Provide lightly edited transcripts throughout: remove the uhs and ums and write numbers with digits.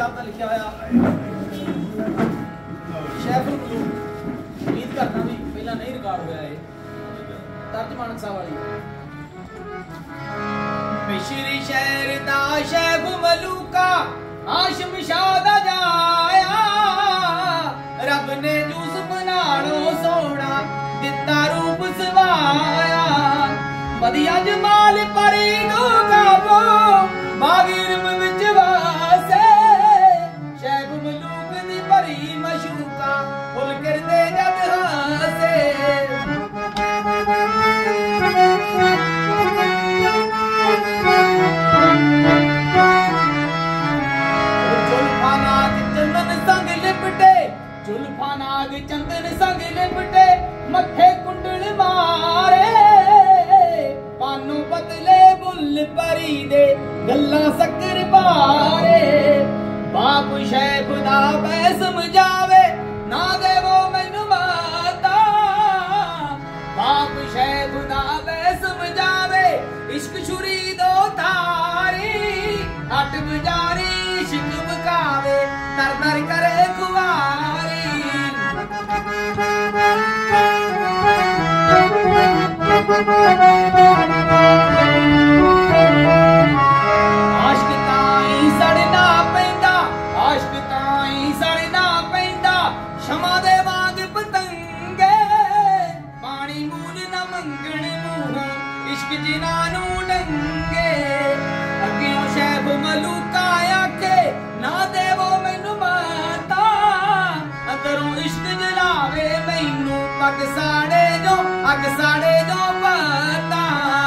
सरकार का लिखा होया शैफुल मलूक उम्मीद करना भी पहला नहीं रिकॉर्ड होया है तर्जमान साहब वाली मिश्री शहर दा शैफ मलूका आशम शादा जाया रब ने यूसुफ नालों सोना दिता रूप सवाया वधिया जमाल परी नो काबो बागिरम विच वासे शैफ मलूक दी परी मशूका फुल कर दे जद हासे जुल्फा नाग चंदन संग लिपटे मथे कुंडल मारे पानू पतले बुल परी दे गल्ला सक्कर बारे बाप शैफ दा पै समझावे ना दे वो मैनू माता बाप शैफ दा पै समझावे इश्क छुरी दो तारी हट गुजारी इश्क बकावे तर तर करे खुआरी आशिक ताई सड़ना पैंदा आशिक ताई सड़ना पैंदा क्षमा दे वांग पतंगे पानी मूल न मंगण मूहों इश्क जिना नू डंगे अग्यों शैफ मलूका आखे ना देवो मैनू माता अंदरों इश्क जलावे मैनू अग साड़े जो पता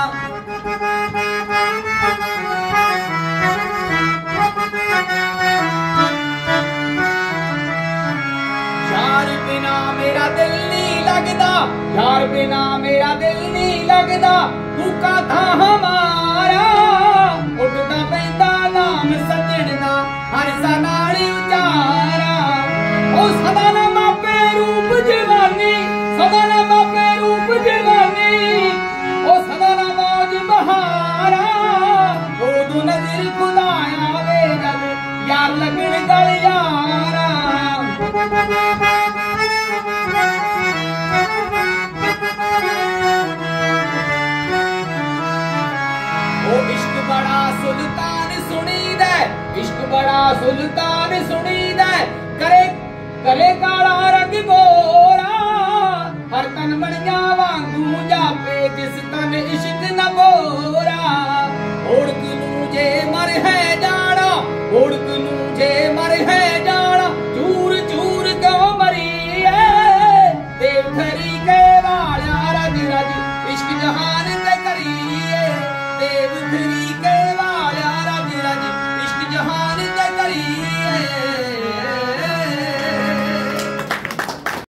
यार बिना मेरा दिल नहीं लगदा यार बिना मेरा दिल नहीं लगदा भूखा था हमारा उठदा पैंदा नाम सजण दा हर सा नाल उचारा ओ सदा ना मापे रूप जवानी सदा ना मापे रूप जवानी ओ सदा ना मौज बहारा ओ दो नजर खुदाया वे जब यार लगन गल यारा ओ इश्क बड़ा सुल्तान सुनी दे इश्क बड़ा सुल्तान सुनी दे करे करे काला रंग गोरा हर तन मणिया वांगू जापे जिस तन इश्क न बोरा ओढ़क नू जे मर है जाना ओढ़क नू जे मर है जाना चूर चूर क्यों मरी है देव धरी के वाला रज रज इश्क जहान ते करिए देव धरी के वाला रज रज इश्क जहान ते करिए